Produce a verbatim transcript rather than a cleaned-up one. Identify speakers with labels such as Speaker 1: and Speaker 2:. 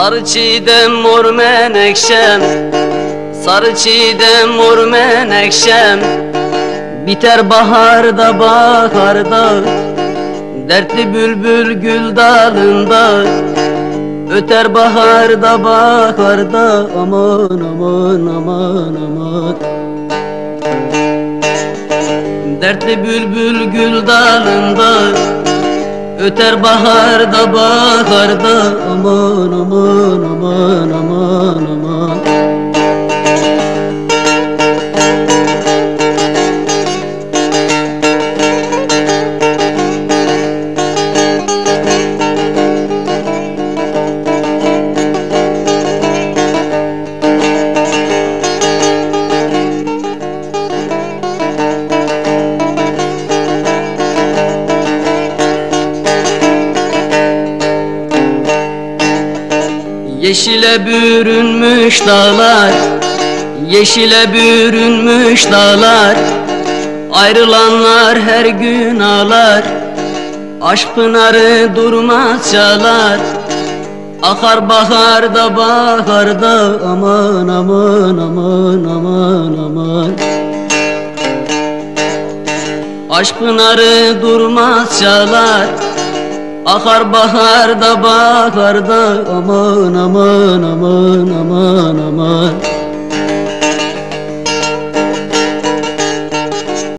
Speaker 1: Sarı çiğdem mor menekşem, sarı çiğdem mor menekşem, biter baharda baharda, dertli bülbül gül dalında, öter baharda baharda, aman aman aman aman. Dertli bülbül gül dalında, öter baharda baharda, aman aman aman aman aman. Yeşile bürünmüş dağlar, yeşile bürünmüş dağlar, ayrılanlar her gün ağlar, aşk pınarı durmaz çalar, akar baharda baharda, aman aman aman aman aman. Aşk pınarı durmaz çalar, akar baharda baharda, aman aman aman aman aman.